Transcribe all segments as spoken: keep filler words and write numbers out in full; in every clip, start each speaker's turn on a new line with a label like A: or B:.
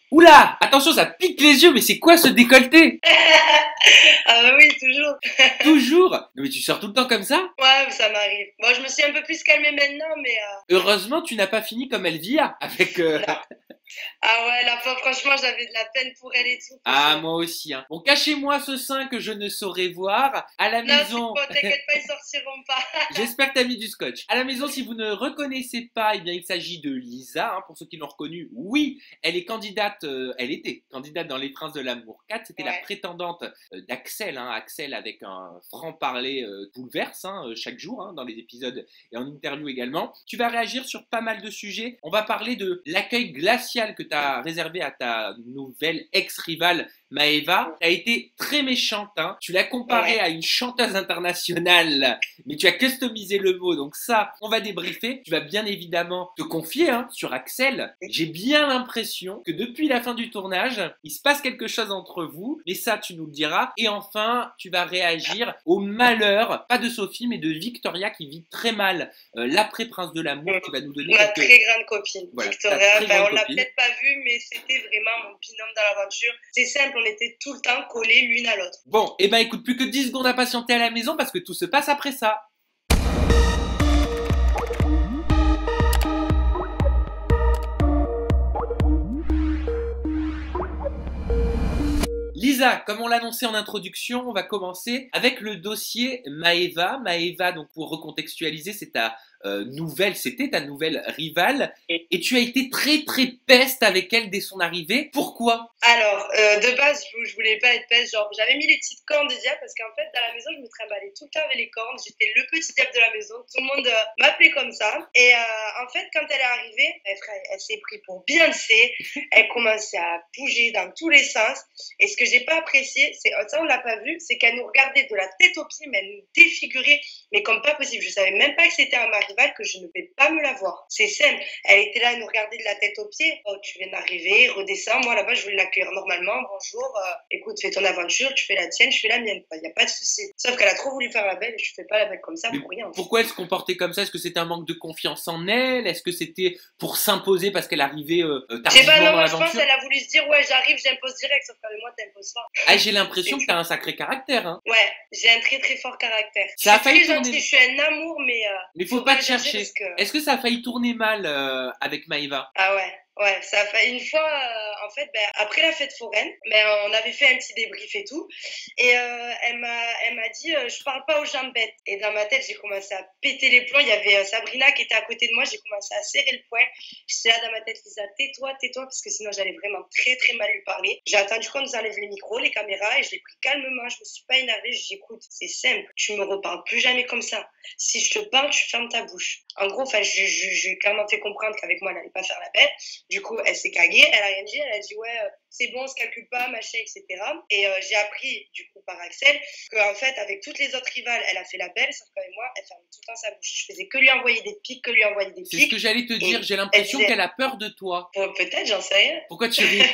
A: Oula, attention, ça pique les yeux, mais c'est quoi ce décolleté?
B: Ah bah oui, toujours.
A: Toujours? Non, mais tu sors tout le temps comme ça?
B: Ouais, ça m'arrive. Bon, je me suis un peu plus calmée maintenant, mais euh,
A: Heureusement, tu n'as pas fini comme Elvia, avec... euh,
B: non. Ah ouais, la pauvre, franchement, j'avais de la peine pour elle et tout.
A: Ah,
B: franchement.
A: moi aussi, hein. Bon, cachez-moi ce sein que je ne saurais voir. À la
B: Non, c'est
A: maison,
B: bon, t'inquiète pas, ils sortiront pas.
A: j'espère que t'as mis du scotch. À la maison, si vous ne reconnaissez pas, eh bien, il s'agit de Lisa, hein, pour ceux qui l'ont reconnue. Oui, elle est candidate, euh, elle était candidate dans Les Princes de l'amour quatre. C'était la
B: Ouais.
A: prétendante euh, d'Axel, hein. Axel avec un franc-parler euh, bouleverse, hein, euh, chaque jour, hein, dans les épisodes et en interview également. Tu vas réagir sur pas mal de sujets. On va parler de l'accueil glacial que tu as réservé à ta nouvelle ex-rivale Maëva. Tu as été très méchante, hein. Tu l'as comparée
B: Ouais.
A: à une chanteuse internationale, mais tu as customisé le mot, donc ça, on va débriefer. Tu vas bien évidemment te confier, hein, sur Axel. J'ai bien l'impression que depuis la fin du tournage, il se passe quelque chose entre vous, mais ça, tu nous le diras. Et enfin, tu vas réagir au malheur, pas de Sophie, mais de Victoria qui vit très mal euh, l'après-prince de l'amour, qui va nous donner
B: Ma
A: quelques...
B: très grande copine,
A: Voilà, ta
B: Victoria.
A: très
B: Enfin,
A: grande
B: on l'a
A: copine.
B: peut-être pas vu, mais c'était vraiment mon binôme dans l'aventure. C'est simple, on était tout le temps collés l'une à l'autre.
A: Bon, et eh ben écoute, plus que dix secondes à patienter à la maison parce que tout se passe après ça. Lisa, comme on l'annonçait en introduction, on va commencer avec le dossier Maëva. Maëva, donc pour recontextualiser, c'est ta euh, nouvelle, c'était ta nouvelle rivale, et tu as été très très peste avec elle dès son arrivée. Pourquoi?
B: Alors, euh, de base, je, je voulais pas être peste. Genre, j'avais mis les petites cornes de diable parce qu'en fait, dans la maison, je me trimballais tout le temps avec les cornes. J'étais le petit diable de la maison. Tout le monde euh, m'appelait comme ça. Et euh, en fait, quand elle est arrivée, elle, frère, elle s'est pris pour Beyoncé. Elle commençait à bouger dans tous les sens. Et ce que j'ai pas apprécié, c'est ça, on l'a pas vu, c'est qu'elle nous regardait de la tête aux pieds, mais elle nous défigurait, mais comme pas possible. Je savais même pas que c'était un ma rivale, que je ne vais pas me la voir. C'est simple. Elle était là, elle nous regardait de la tête aux pieds. Oh, tu viens d'arriver, redescends. Moi, là-bas, je voulais l'accueillir normalement. Bonjour, euh, écoute, fais ton aventure, tu fais la tienne, je fais la mienne. Il n'y a pas de souci. Sauf qu'elle a trop voulu faire la belle et je fais pas la belle comme ça
A: Mais
B: pour rien. En fait.
A: pourquoi elle se comportait comme ça? Est-ce que c'était un manque de confiance en elle? Est-ce que c'était pour s'imposer parce qu'elle arrivait euh,
B: Je sais
A: tardivement
B: pas, non,
A: dans
B: moi, je pense
A: l'aventure?
B: qu'elle a voulu se dire, ouais, j'arrive, j'impose direct, sauf qu'avec moi, t'imposes pas.
A: Ah, j'ai l'impression
B: C'est
A: que t'as un sacré caractère, hein.
B: Ouais, j'ai un très très fort caractère.
A: Ça a
B: je suis
A: failli
B: très
A: tourner.
B: gentille, je suis un amour, mais. Euh,
A: Mais faut
B: faut
A: pas
B: pas
A: te
B: exagérer
A: chercher.
B: parce que-
A: Est-ce que ça a failli tourner mal euh, avec Maëva?
B: Ah ouais, ouais, ça a fait une fois, euh, en fait, ben, après la fête foraine, ben, on avait fait un petit débrief et tout, et euh, elle m'a, elle m'a dit, euh, je parle pas aux gens bêtes. Et dans ma tête, j'ai commencé à péter les plombs. Il y avait euh, Sabrina qui était à côté de moi, j'ai commencé à serrer le poing. J'étais là dans ma tête, Lisa, tais-toi, tais-toi, parce que sinon j'allais vraiment très très mal lui parler. J'ai attendu qu'on nous enlève les micros, les caméras, et je l'ai pris calmement. Je me suis pas énervée. J'ai dit, écoute, c'est simple, tu me reparles plus jamais comme ça. Si je te parle, tu fermes ta bouche. En gros, enfin, je, je, je lui ai clairement fait comprendre qu'avec moi, elle n'allait pas faire la bête. Du coup, elle s'est caguée, elle a rien dit, elle a dit ouais, euh, c'est bon, on se calcule pas, machin, et cetera. Et euh, j'ai appris, du coup, par Axel, qu'en fait, avec toutes les autres rivales, elle a fait la belle, sauf qu'avec moi, elle fermait tout le temps sa bouche. Je faisais que lui envoyer des pics, que lui envoyer des
A: C'est ce
B: pics.
A: que j'allais te dire,
B: Et
A: j'ai l'impression
B: elle disait-
A: qu'elle a peur de toi.
B: Bon, peut-être, j'en sais rien.
A: Pourquoi tu ris?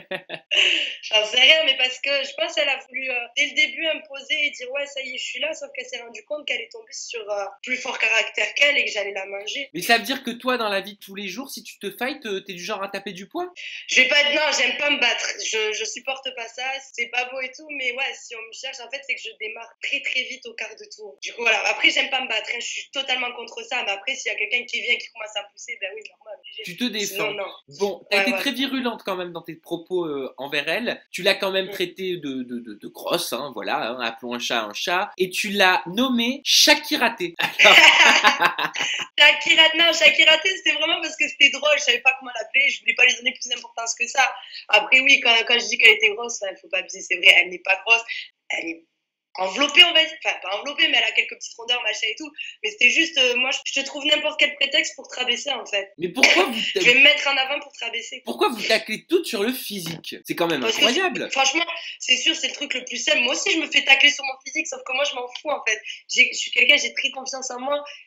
B: J'en sais rien, mais parce que je pense qu'elle a voulu, euh, dès le début, imposer et dire ouais, ça y est, je suis là, sauf qu'elle s'est rendue compte qu'elle est tombée sur euh, plus fort caractère qu'elle et que j'allais la manger.
A: Mais ça veut dire que toi, dans la vie de tous les jours, si tu te fights, euh, t'es du genre à taper du poing?
B: Je vais pas être, non, j'aime pas me battre. Je, je supporte pas ça. C'est pas beau et tout, mais ouais, si on me cherche, en fait, c'est que je démarre très très vite au quart de tour. Du coup, voilà. Après, j'aime pas me battre. hein. Je suis totalement contre ça. Mais après, s'il y a quelqu'un qui vient et qui commence à pousser, ben oui, normal.
A: Tu te défends.
B: Sinon, non.
A: Bon, t'as
B: Ouais,
A: été
B: ouais.
A: très virulente quand même dans tes propos euh, envers elle. Tu l'as quand même
B: Mm.
A: traitée de, de, de, de grosse, hein, voilà, hein, appelons un chat un chat. Et tu l'as nommée Shakiraté. Alors,
B: Shakira, non, Shakira, c'était vraiment parce que c'était drôle. Je savais pas comment l'appeler. Je voulais pas lui donner plus d'importance que ça. Après, oui, quand, quand je dis qu'elle était grosse, il faut pas abuser. C'est vrai, elle n'est pas grosse. Elle est enveloppée, on va dire. Enfin, pas enveloppée, mais elle a quelques petites rondeurs, machin et tout. Mais c'était juste, euh, moi, je te trouve n'importe quel prétexte pour te rabaisser, en fait.
A: mais pourquoi vous,
B: Je vais me mettre en avant pour te rabaisser.
A: pourquoi vous taclez toutes sur le physique? C'est quand même
B: Parce que
A: incroyable.
B: franchement, c'est sûr, c'est le truc le plus simple. Moi aussi, je me fais tacler sur mon physique, sauf que moi, je m'en fous, en fait. J'ai- Je suis quelqu'un, j'ai très confiance en moi.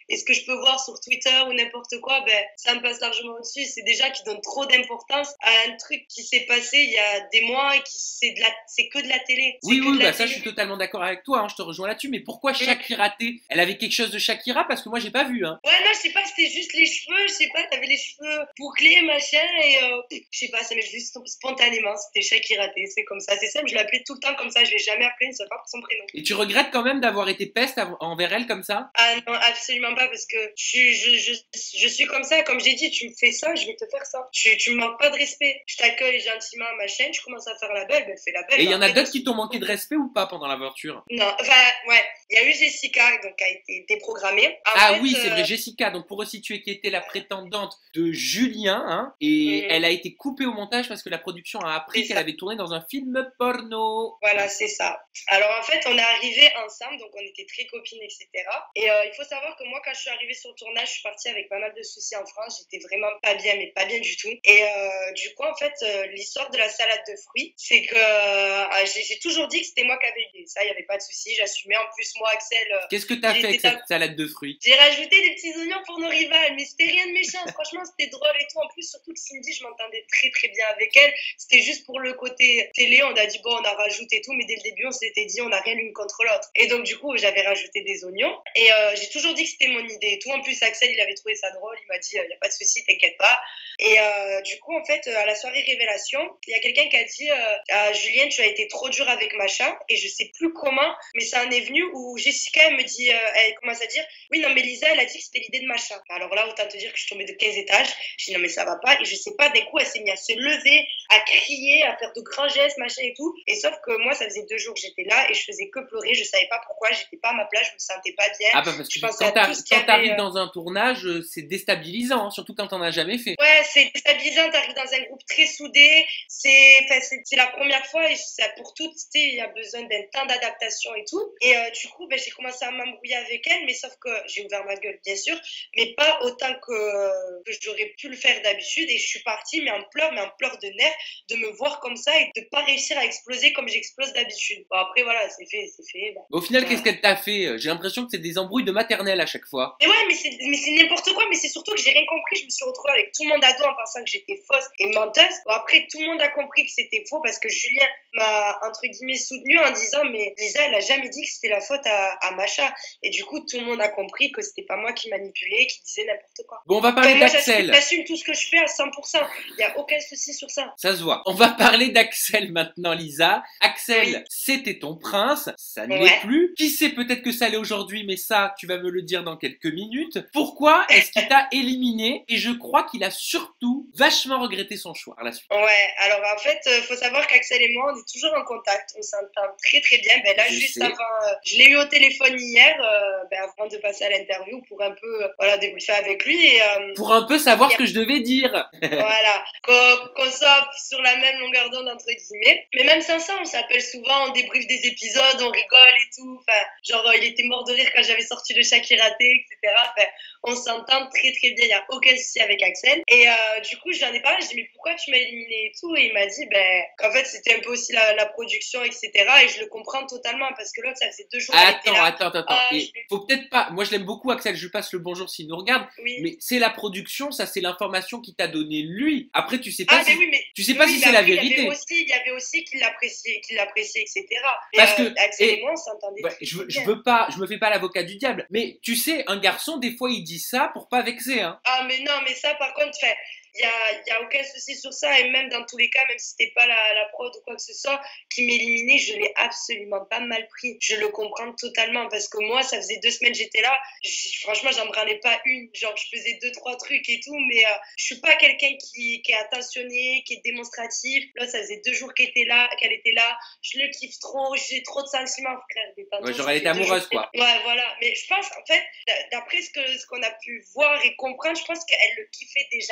B: et ce que je peux voir sur Twitter ou n'importe quoi, ben, ça me passe largement au-dessus. C'est des gens qui donnent trop d'importance à un truc qui s'est passé il y a des mois et qui c'est de la, c'est que de la télé.
A: Oui, oui, bah
B: télé.
A: ça, je suis totalement d'accord avec toi, hein, je te rejoins là-dessus. Mais pourquoi Shakira T? Elle avait quelque chose de Shakira? Parce que moi, j'ai pas vu, hein.
B: Ouais, non, je sais pas, c'était juste les cheveux, je sais pas, t'avais les cheveux bouclés, machin, et euh, je sais pas, ça m'est juste spontanément, c'était Shakira T, c'est comme ça, c'est simple, je l'appelais tout le temps comme ça, je l'ai jamais appelé, ne sais pas pour son prénom.
A: Et tu regrettes quand même d'avoir été peste envers elle comme ça?
B: Ah non, absolument pas, parce que je, je, je, je suis comme ça, comme j'ai dit, tu me fais ça, je vais te faire ça. Tu, tu me manques pas de respect. Je t'accueille gentiment à ma chaîne, je commence à faire la belle, ben fais la belle.
A: Et il y en a
B: après,
A: d'autres qui t'ont manqué de respect ou pas pendant l'aventure?
B: Non, enfin, ouais, il y a eu Jessica, donc qui a été déprogrammée. En
A: ah
B: fait,
A: oui, c'est
B: euh,
A: vrai, Jessica, donc pour resituer, qui était la prétendante de Julien, hein, et
B: Mhm.
A: elle a été coupée au montage parce que la production a appris
B: C'est
A: qu'elle
B: ça.
A: avait tourné dans un film porno.
B: Voilà, c'est ça. Alors en fait, on est arrivés ensemble, donc on était très copines, et cetera. Et euh, il faut savoir que moi, quand je suis arrivée sur le tournage, je suis partie avec pas mal de soucis en France. J'étais vraiment pas bien, mais pas bien du tout. Et euh, du coup, en fait, euh, l'histoire de la salade de fruits, c'est que euh, j'ai j'ai toujours dit que c'était moi qui avais eu ça. Il y avait pas de souci, j'assumais. En plus, moi, Axel. Euh,
A: Qu'est-ce que t'as
B: il
A: fait avec
B: était
A: cette salade de fruits?
B: J'ai rajouté des petits oignons pour nos rivales, mais c'était rien de méchant. Franchement, c'était drôle et tout. En plus, surtout que Cindy, je m'entendais très très bien avec elle. C'était juste pour le côté télé. On a dit, bon, on a rajouté tout, mais dès le début, on s'était dit, on n'a rien l'une contre l'autre. Et donc, du coup, j'avais rajouté des oignons. Et euh, j'ai toujours dit que c'était mon idée et tout. En plus, Axel, il avait trouvé ça drôle. Il m'a dit, il n'y a pas de souci, t'inquiète pas. Et euh, du coup, en fait, à la soirée révélation, il y a quelqu'un qui a dit, euh, ah, Julienne, tu as été trop dure avec machin. Et je sais plus comment, mais ça en est venu où Jessica, elle me dit, euh, elle commence à dire, oui, non, mais Lisa, elle a dit que c'était l'idée de machin. Alors là, autant te dire que je suis tombée de quinze étages. Je dis, non, mais ça va pas. Et je sais pas, d'un coup, elle s'est mise à se lever, à crier, à faire de grands gestes, machin et tout. Et sauf que moi, ça faisait deux jours que j'étais là et je faisais que pleurer. Je savais pas pourquoi. J'étais pas à ma place. Je me sentais pas bien.
A: Ah bah parce que
B: Je pensais
A: quand
B: à
A: t'arri-
B: tout ce qu'il y
A: quand t'arrives
B: avait, euh,
A: dans un tournage, euh, c'est déstabilisant, hein, surtout quand t'en as jamais fait.
B: Ouais, c'est déstabilisant, t'arrives dans un groupe très soudé, c'est enfin, c'est c'est la première fois et ça, pour toutes, tu sais, il y a besoin d'un temps d'adaptation et tout. Et euh, du coup, ben, j'ai commencé à m'embrouiller avec elle, mais sauf que j'ai ouvert ma gueule, bien sûr, mais pas autant que, que j'aurais pu le faire d'habitude. Et je suis partie, mais en pleurs, mais en pleurs de nerfs, de me voir comme ça et de pas réussir à exploser comme j'explose d'habitude. Bon, après, voilà, c'est fait, c'est fait. Ben,
A: Au final,
B: voilà.
A: qu'est-ce qu'elle t'a fait? J'ai l'impression que c'est des embrouilles de maternelle à chaque fois.
B: Mais ouais, mais c'est, mais c'est n'importe quoi, mais c'est surtout que j'ai rien compris. Je me suis retrouvée avec tout le monde à dos en pensant que j'étais fausse et menteuse. Bon, après, tout le monde a compris que c'était faux parce que Julien m'a, entre guillemets, soutenue en disant, mais Lisa, elle a jamais dit que c'était la faute à, à Macha. Et du coup, tout le monde a compris que c'était pas moi qui manipulais, qui disais n'importe quoi.
A: Bon, on va parler
B: Enfin, moi,
A: d'Axel.
B: j'assume, j'assume tout ce que je fais à cent pour cent. Il y a aucun souci sur ça.
A: Ça se voit. On va parler d'Axel maintenant, Lisa. Axel,
B: Oui.
A: c'était ton prince. Ça ne
B: Ouais.
A: l'est plus. Qui sait, peut-être que ça l'est aujourd'hui, mais ça, tu vas me le dire dans quelques minutes. Pourquoi est-ce qu'il t'a éliminé? Et je crois qu'il a surtout vachement regretté son choix à la suite.
B: Ouais, alors en fait, euh, faut savoir qu'Axel et moi, on est toujours en contact, on s'entend très très bien. Ben là,
A: Je
B: juste
A: sais.
B: avant, euh, je l'ai eu au téléphone hier, euh, ben, avant de passer à l'interview pour un peu, euh, voilà, débriefer avec lui et euh,
A: Pour un peu savoir ce que je devais dire.
B: voilà, qu'on qu'on soit sur la même longueur d'onde entre guillemets. Mais même sans ça, on s'appelle souvent, on débriefe des épisodes, on rigole et tout. Enfin, genre, euh, il était mort de rire quand j'avais sorti le Shakira T, et cetera. Enfin, on s'entend très très bien, il n'y a aucun souci avec Axel. Et euh, du coup, j'en ai parlé, je dis mais pourquoi tu m'as éliminé et tout. Et il m'a dit ben, qu'en fait c'était un peu aussi la, la production, et cetera. Et je le comprends totalement parce que l'autre, ça faisait deux jours qu'elle était
A: Attends,
B: là.
A: attends, attends.
B: Ah,
A: Et
B: je l'ai-
A: faut peut-être pas. Moi, je l'aime beaucoup, Axel. Je lui passe le bonjour s'il nous regarde.
B: Oui.
A: Mais c'est la production, ça, c'est l'information qu'il t'a donné lui. Après, tu sais pas
B: Ah,
A: si.
B: mais oui, mais.
A: Tu sais pas
B: oui,
A: si
B: mais
A: c'est la
B: après,
A: vérité.
B: Il y avait aussi, il y avait aussi qu'il l'appréciait, qu'il l'appréciait, et cetera. Et,
A: Parce
B: euh,
A: que-
B: Axel et,
A: et-
B: moi, on s'entendait
A: Ouais,
B: très,
A: je,
B: très
A: veux- je
B: bien.
A: veux pas, je me fais pas l'avocat du diable. Mais tu sais, un garçon, des fois, il dit ça pour pas vexer, hein.
B: Ah, mais non, mais ça, par contre, enfin, il y a, y a aucun souci sur ça. Et même dans tous les cas, même si c'était pas la, la prod ou quoi que ce soit qui m'éliminait, je l'ai absolument pas mal pris. Je le comprends totalement parce que moi, ça faisait deux semaines que j'étais là. J- franchement, j'en branlais pas une. Genre, je faisais deux, trois trucs et tout, mais euh, je suis pas quelqu'un qui, qui est attentionné, qui est démonstratif. Là, ça faisait deux jours qu'elle était là, qu'elle était là. Je le kiffe trop. J'ai trop de sentiments, frère. Détends-toi,
A: Ouais, genre,
B: ça
A: elle
B: fait
A: était
B: deux
A: amoureuse,
B: jours
A: quoi.
B: Ouais, voilà. Mais je pense, en fait, d- d'après ce que ce qu'on a pu voir et comprendre, je pense qu'elle le kiffait déjà pas mal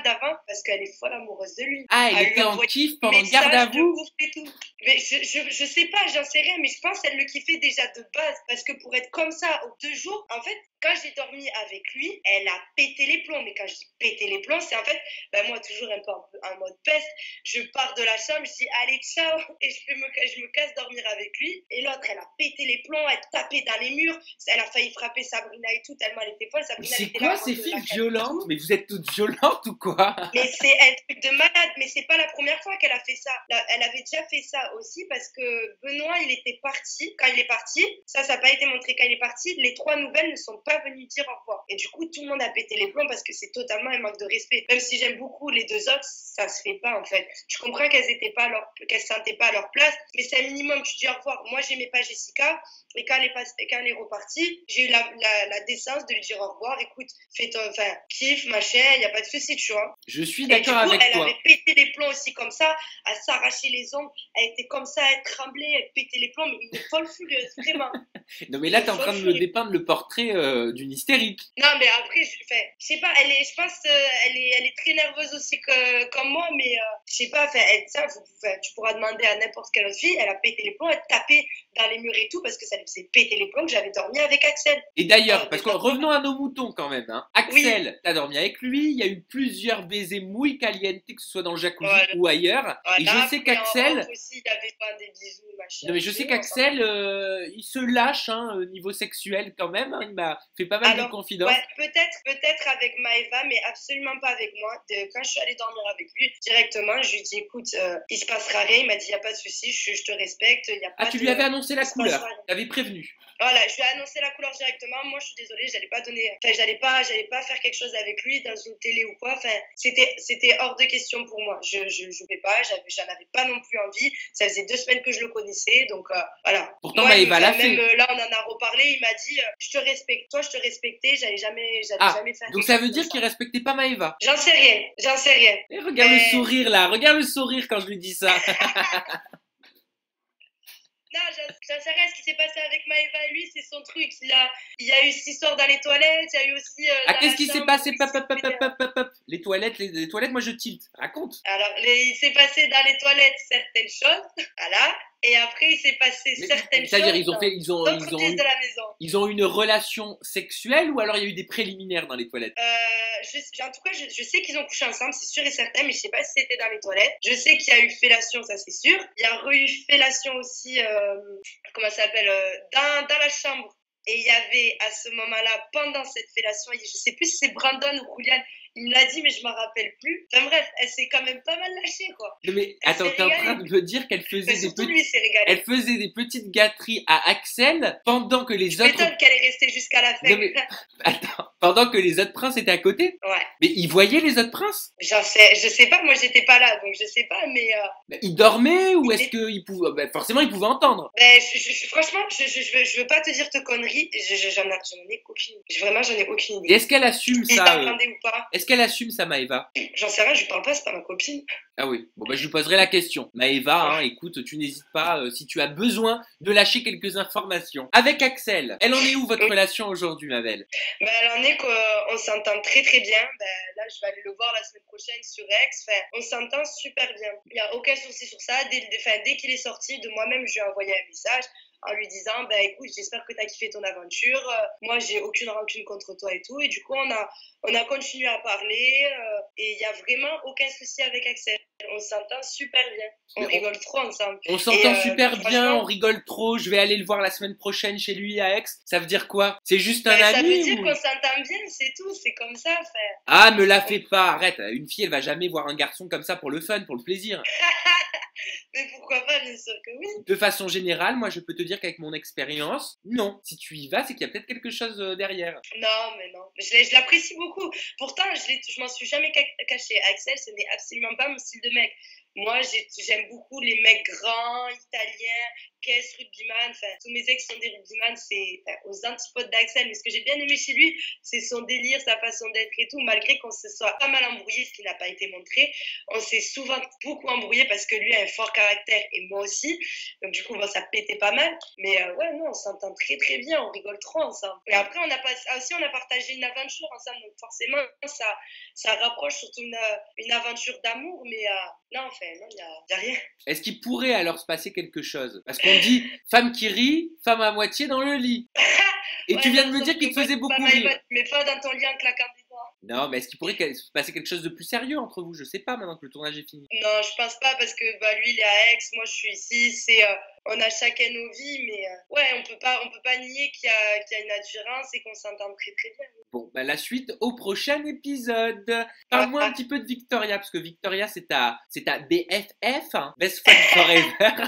B: d'avant parce qu'elle est folle amoureuse de lui.
A: Ah, elle
B: Elle lui
A: était en
B: envoie
A: kiff
B: des
A: pendant garde à
B: messages de
A: vous?
B: ouf et tout. Mais je, je, je sais pas, j'en sais rien, mais je pense qu'elle le kiffait déjà de base parce que pour être comme ça aux deux jours, en fait, quand j'ai dormi avec lui, elle a pété les plombs. Mais quand je dis pété les plombs, c'est en fait, ben moi toujours un peu en, en mode peste, je pars de la chambre, je dis allez ciao et je, fais me, je me casse dormir avec lui. Et l'autre, elle a pété les plombs, elle tapait dans les murs, elle a failli frapper Sabrina et tout, tellement elle était folle. Sabrina,
A: C'est
B: était
A: quoi
B: là,
A: ces
B: de
A: filles
B: la
A: violentes? Mais vous êtes toutes violentes ou quoi?
B: Mais c'est un truc de malade, mais c'est pas la première fois qu'elle a fait ça. Là, elle avait déjà fait ça aussi parce que Benoît, il était parti. Quand il est parti, ça, ça n'a pas été montré. Quand il est parti, les trois nouvelles ne sont pas venues dire au revoir. Et du coup, tout le monde a pété les plombs parce que c'est totalement un manque de respect. Même si j'aime beaucoup les deux autres, ça se fait pas en fait. Je comprends qu'elles étaient pas à leur, qu'elles se sentaient pas à leur place, mais c'est un minimum. Tu dis au revoir. Moi, j'aimais pas Jessica. Et quand elle est, pas, quand elle est repartie, j'ai eu la, la, la décence de lui dire au revoir. Écoute, fais ton, enfin, kiffe, machin, il n'y a pas de souci, tu vois.
A: Je suis
B: Et du
A: d'accord
B: coup,
A: avec
B: elle
A: toi.
B: avait pété les plombs aussi comme ça, à s'arracher les ongles. Elle était comme ça, elle tremblait, elle pétait les plombs, mais une folle furieuse, vraiment.
A: Non mais là,
B: Une
A: t'es en
B: folle
A: train de me
B: furieuse.
A: dépeindre le portrait euh, d'une hystérique.
B: Non, mais après, je, enfin, je sais pas, elle est, je pense, euh, elle est, elle est très nerveuse aussi que, comme moi, mais euh, je sais pas, enfin, elle, ça, vous, enfin, tu pourras demander à n'importe quelle autre fille, elle a pété les plombs, elle tapait dans les murs et tout, parce que ça lui faisait péter les plombs que j'avais dormi avec Axel.
A: Et d'ailleurs,
B: Oh,
A: parce que
B: déjà.
A: revenons à nos moutons quand même. Hein. Axel, t'as dormi avec lui, il y a eu plusieurs baisers muy caliente, que ce soit dans le jacuzzi
B: Voilà.
A: ou ailleurs. Et
B: Voilà,
A: je sais
B: puis en
A: qu'Axel,
B: off aussi, il y avait pas des bisous, machin.
A: non mais je sais
B: on
A: qu'Axel, euh, il se lâche hein, au niveau sexuel quand même. Hein. Il m'a fait pas mal
B: Alors,
A: de confidences.
B: ouais, peut-être, peut-être avec Maëva, mais absolument pas avec moi. De, quand je suis allée dormir avec lui, directement, je lui ai dit, écoute, euh, il se passera rien. Il m'a dit, il n'y a pas de souci, je, je te respecte. Y a pas
A: Ah, tu
B: de,
A: lui avais annoncé la
B: il se
A: couleur,
B: passera rien.
A: t'avais prévenu.
B: Voilà, je lui ai annoncé la couleur directement. Moi, je suis désolée, j'allais pas donner, enfin, j'allais pas, j'allais pas faire quelque chose avec lui dans une télé ou quoi. Enfin, c'était, c'était hors de question pour moi. Je, je, je vais pas, j'avais, j'en avais pas non plus envie. Ça faisait deux semaines que je le connaissais, donc euh, voilà.
A: Pourtant,
B: Moi,
A: Maëva l'a
B: même
A: fait.
B: euh, là, on en a reparlé. Il m'a dit, euh, je te respecte. Toi, je te respectais. J'allais jamais, j'allais
A: Ah,
B: jamais faire.
A: donc
B: quelque
A: ça
B: chose
A: veut dire
B: comme
A: qu'il respectait pas Maëva.
B: J'en sais rien, j'en sais rien.
A: Et regarde
B: Mais-
A: le sourire là, regarde le sourire quand je lui dis ça.
B: Non, j'en j'en sais rien. Ce qui s'est passé avec Maëva et lui, c'est son truc. Il, a, il y a eu cette histoire dans les toilettes. Il y a eu aussi. Euh,
A: Ah,
B: dans
A: qu'est-ce
B: la
A: qui s'est
B: chambre
A: passé
B: où il
A: pop, pop,
B: s'est
A: pop,
B: fait,
A: pop, pop, pop, pop. Les toilettes, les, les toilettes, moi je tilte. Raconte.
B: Alors, les- il s'est passé dans les toilettes certaines choses, voilà, et après il s'est passé
A: Mais
B: certaines
A: c'est-à-dire,
B: choses
A: ils ont fait, ils ont,
B: dans
A: ils
B: d'autres
A: ont
B: pièces
A: eu,
B: de la maison.
A: ils ont eu une relation sexuelle ou alors il y a eu des préliminaires dans les toilettes?
B: Euh, je, en tout cas, je, je sais qu'ils ont couché ensemble, c'est sûr et certain, mais je sais pas si c'était dans les toilettes. Je sais qu'il y a eu fellation, ça c'est sûr. Il y a eu fellation aussi, euh, comment ça s'appelle, euh, dans, dans la chambre. Et il y avait à ce moment-là, pendant cette fellation, je sais plus si c'est Brandon ou Julian, il me l'a dit, mais je m'en rappelle plus. Enfin bref, elle s'est quand même pas mal lâchée, quoi.
A: Non, mais
B: Elle
A: attends,
B: s'est
A: t'es en train
B: régalée.
A: de me dire qu'elle faisait
B: Mais
A: des
B: surtout
A: petits,
B: lui, il s'est régalé.
A: elle faisait des petites gâteries à Axel pendant que les
B: Je
A: autres,
B: m'étonne qu'elle est restée jusqu'à la fin.
A: Non, mais- attends, pendant que les autres princes étaient à côté.
B: Ouais,
A: Mais ils voyaient les autres princes?
B: j'en sais, je sais pas, moi j'étais pas là, donc je sais pas, mais euh,
A: Ben, Ils dormaient ou
B: Mais-
A: est-ce qu'ils pouvaient, ben, forcément ils pouvaient entendre.
B: ben, je, je- je- franchement, je, je, je, veux, je veux pas te dire de conneries, je, je- j'en ai, j'en ai aucune idée. Vraiment, j'en ai aucune
A: Et
B: idée.
A: est-ce qu'elle assume
B: Il
A: ça? euh,
B: t'entendait ou pas?
A: Est-ce qu'elle assume ça, Maëva?
B: J'en sais rien, je lui parle pas, c'est pas ma copine.
A: Ah oui, bon bah je lui poserai la question. Maëva, hein, écoute, tu n'hésites pas euh, si tu as besoin de lâcher quelques informations. Avec Axel, elle en est où votre
B: Oui.
A: relation aujourd'hui, ma belle?
B: Ben, elle en est qu'on s'entend très très bien. Ben, là, je vais aller le voir la semaine prochaine sur X. Enfin, on s'entend super bien. Il n'y a aucun souci sur ça. Dès, enfin, dès qu'il est sorti, de moi-même, je lui ai envoyé un message en lui disant, ben écoute, j'espère que tu as kiffé ton aventure. Euh, moi, j'ai aucune rancune contre toi et tout. Et du coup, on a, on a continué à parler. Euh, et il n'y a vraiment aucun souci avec Axel. On s'entend super bien. On
A: Mais on-
B: rigole trop ensemble.
A: On s'entend
B: Et, euh,
A: super bien,
B: franchement-
A: on rigole trop, je vais aller le voir la semaine prochaine chez lui à Aix. Ça veut dire quoi? C'est juste un
B: Ben, ça
A: ami
B: veut dire
A: ou-
B: qu'on s'entend bien, c'est tout. C'est comme ça. Enfin,
A: Ah, me la fais pas, arrête. Une fille, elle va jamais voir un garçon comme ça pour le fun, pour le plaisir.
B: mais pourquoi pas, bien sûr que oui.
A: De façon générale, moi je peux te dire qu'avec mon expérience, non. Si tu y vas, c'est qu'il y a peut-être quelque chose euh, derrière.
B: Non, mais non. Je, l'ai- je l'apprécie beaucoup. Pourtant, je, l'ai- je m'en suis jamais ca- cachée. Axel, ce n'est absolument pas mon style de mec. Moi, j'aime beaucoup les mecs grands, italiens, Kess, rugbyman. Enfin, tous mes ex sont des rugbyman, c'est enfin, aux antipodes d'Axel. Mais ce que j'ai bien aimé chez lui, c'est son délire, sa façon d'être et tout. Malgré qu'on se soit pas mal embrouillé, ce qui n'a pas été montré, on s'est souvent beaucoup embrouillé parce que lui a un fort caractère et moi aussi. Donc du coup, bon, ça pétait pas mal. Mais euh, ouais, non, on s'entend très très bien, on rigole trop ensemble. Et après, on a pas, aussi, on a partagé une aventure ensemble. Donc forcément, ça, ça rapproche surtout une, une aventure d'amour. Mais euh, non, enfin, non, il n'y a, y a rien.
A: Est-ce qu'il pourrait alors se passer quelque chose? Parce qu'on dit femme qui rit, femme à moitié dans le lit. Et ouais, tu viens de me dire qu'il te faisait beaucoup rire.
B: Mais pas dans ton lit en claquant des doigts.
A: Non, mais est-ce qu'il pourrait se passer quelque chose de plus sérieux entre vous? Je sais pas maintenant que le tournage est fini.
B: Non, je pense pas parce que bah, lui il est à Aix, moi je suis ici. C'est, euh, on a chacun nos vies, mais euh, ouais, on peut pas, on peut pas nier qu'il y a, qu'il y a une attirance et qu'on s'entend très très bien.
A: Bon, bah la suite au prochain épisode. Parle-moi un petit peu de Victoria, parce que Victoria c'est ta, c'est ta B F F, hein, Best Friend Forever.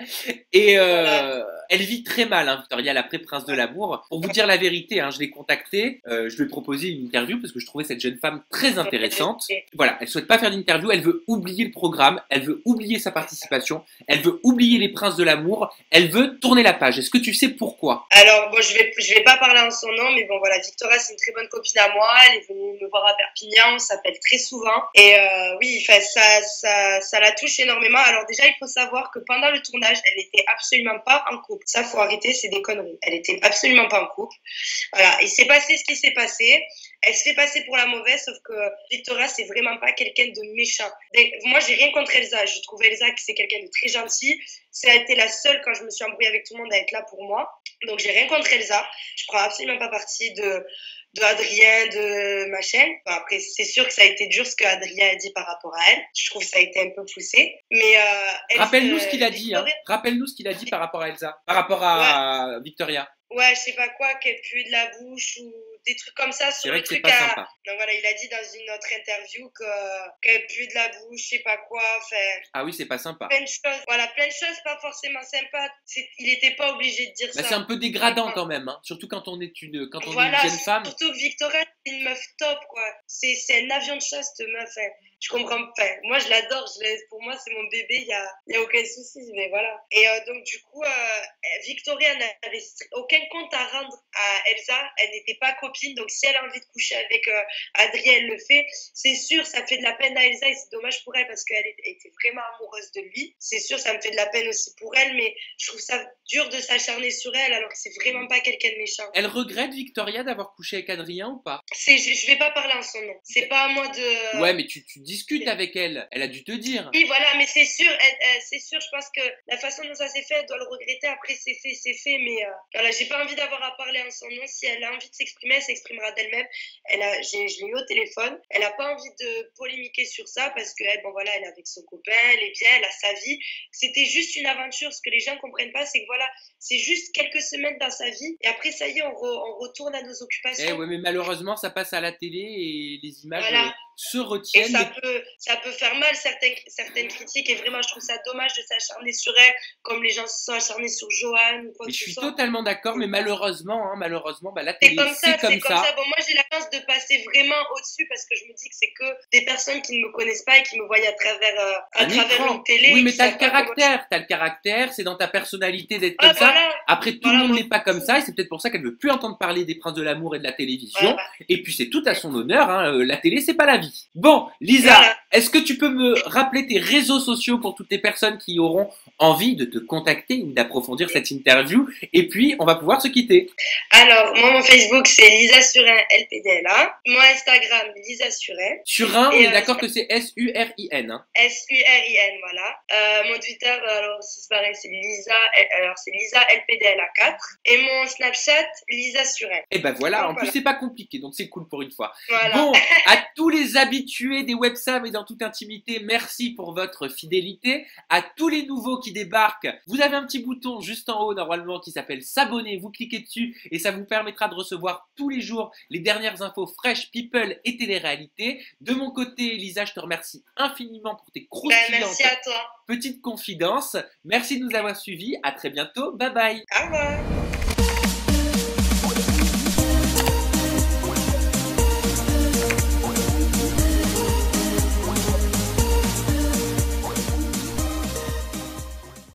A: Et euh, elle vit très mal, hein, Victoria, l'après-prince de l'amour. Pour vous dire la vérité, hein, je l'ai contactée, euh, je lui ai proposé une interview parce que je trouvais cette jeune femme très intéressante. Voilà, elle souhaite pas faire d'interview, elle veut oublier le programme, elle veut oublier sa participation, elle veut oublier les princes de l'amour, elle veut tourner la page. Est-ce que tu sais pourquoi?
B: Alors, bon, je vais, je vais pas parler en son nom, mais bon, voilà, Victoria, c'est une très bonne copine à moi. Elle est venue me voir à Perpignan, on s'appelle très souvent. Et euh, oui, ça, ça, ça la touche énormément. Alors déjà, il faut savoir que pendant le tournage, elle était absolument pas en couple. Ça, faut arrêter, c'est des conneries. Elle était absolument pas en couple. Voilà, il s'est passé ce qui s'est passé. Elle se fait passer pour la mauvaise, sauf que Victoria, c'est vraiment pas quelqu'un de méchant. Moi, j'ai rien contre Elsa. Je trouve Elsa que c'est quelqu'un de très gentil. Ça a été la seule, quand je me suis embrouillée avec tout le monde, à être là pour moi. Donc, j'ai rien contre Elsa. Je prends absolument pas partie de, de Adrien, de machin. Enfin, après, c'est sûr que ça a été dur ce qu'Adrien a dit par rapport à elle. Je trouve que ça a été un peu poussé. Mais euh,
A: rappelle-nous ce qu'il a dit. Hein. Rappelle-nous ce qu'il a dit par rapport à Elsa, par rapport à ouais. Victoria.
B: Ouais, je sais pas quoi, qu'elle pue de la bouche ou des trucs comme ça sur le truc
A: à...
B: Sympa. Donc voilà, il a dit dans une autre interview que qu'elle pue de la bouche, je sais pas quoi, enfin.
A: Ah oui, c'est pas sympa.
B: Plein de choses, voilà, plein de choses pas forcément sympas. Il était pas obligé de dire
A: bah,
B: ça.
A: C'est un peu dégradant quand même, hein. Surtout quand on est une, quand on
B: voilà,
A: est une jeune femme.
B: Surtout que Victoria, c'est une meuf top, quoi. C'est, c'est un avion de chasse, cette meuf. Hein. Je comprends pas. Enfin, moi, je l'adore. Je laisse. Pour moi, c'est mon bébé. Il y a, y a aucun souci. Mais voilà. Et euh, donc, du coup, euh, Victoria n'avait aucun compte à rendre à Elsa. Elle n'était pas copine. Donc, si elle a envie de coucher avec euh, Adrien, elle le fait. C'est sûr, ça fait de la peine à Elsa et c'est dommage pour elle parce qu'elle était vraiment amoureuse de lui. C'est sûr, ça me fait de la peine aussi pour elle. Mais je trouve ça dur de s'acharner sur elle alors que c'est vraiment pas quelqu'un de méchant.
A: Elle regrette, Victoria, d'avoir couché avec Adrien ou pas?
B: C'est, je, je vais pas parler en son nom. C'est pas à moi de.
A: Ouais, mais tu, tu discutes avec elle. Elle a dû te dire.
B: Oui, voilà, mais c'est sûr, elle, elle, c'est sûr. Je pense que la façon dont ça s'est fait, elle doit le regretter. Après, c'est fait, c'est fait. Mais euh, voilà, j'ai pas envie d'avoir à parler en son nom. Si elle a envie de s'exprimer, elle s'exprimera d'elle-même. Elle a, j'ai, je l'ai eu au téléphone. Elle a pas envie de polémiquer sur ça parce que elle, bon voilà, elle est avec son copain, elle est bien, elle a sa vie. C'était juste une aventure. Ce que les gens comprennent pas, c'est que voilà, c'est juste quelques semaines dans sa vie et après ça y est, on, re, on retourne à nos occupations.
A: Eh ouais, mais malheureusement, ça passe à la télé et les images voilà. se retiennent.
B: Et ça
A: mais...
B: peut, ça peut faire mal certaines, certaines critiques et vraiment, je trouve ça dommage de s'acharner sur elle, comme les gens se sont acharnés sur Johan ou quoi
A: mais
B: que
A: je
B: ce
A: suis
B: soit.
A: totalement d'accord, mais malheureusement, hein, malheureusement, bah, la télé,
B: c'est comme ça.
A: C'est comme,
B: c'est comme
A: ça.
B: ça. Bon, moi, j'ai la chance de passer vraiment au-dessus parce que je me dis que c'est que des personnes qui ne me connaissent pas et qui me voient à travers, euh, à
A: Un
B: travers
A: écran.
B: une télé.
A: Oui, mais t'as le caractère, t'as le caractère, c'est dans ta personnalité d'être
B: ah,
A: comme
B: voilà.
A: ça. Après, tout
B: voilà,
A: le monde
B: moi.
A: n'est pas comme ça et c'est peut-être pour ça qu'elle veut plus entendre parler des princes de l'amour et de la télévision.
B: Voilà.
A: Et puis, c'est tout à son honneur, hein, la télé, c'est pas la vie. Bon, Lisa, voilà. Est-ce que tu peux me rappeler tes réseaux sociaux pour toutes les personnes qui auront envie de te contacter ou d'approfondir cette interview? Et puis, on va pouvoir se quitter.
B: Alors, moi, mon Facebook, c'est Lisa Surin L P D L A. Mon Instagram, Lisa Surin.
A: Surin, on est euh, d'accord que c'est S U R I N. Hein.
B: S U R I N, voilà. Euh, mon Twitter, alors, c'est pareil, c'est Lisa, alors, c'est Lisa L P D L A quatre. Et mon Snapchat, Lisa Surin.
A: Et ben voilà, donc, en
B: voilà.
A: plus, c'est pas compliqué, donc c'est cool pour une fois.
B: Voilà.
A: Bon, à tous les habitués des Websam et dans toute intimité, merci pour votre fidélité. À tous les nouveaux qui débarquent, vous avez un petit bouton juste en haut normalement qui s'appelle s'abonner. Vous cliquez dessus et ça vous permettra de recevoir tous les jours les dernières infos fraîches, people et télé-réalité. De mon côté, Lisa, je te remercie infiniment pour tes croustillantes
B: ben, merci à toi.
A: Petites confidences. Merci de nous avoir suivis. À très bientôt. Bye bye.
B: Au revoir.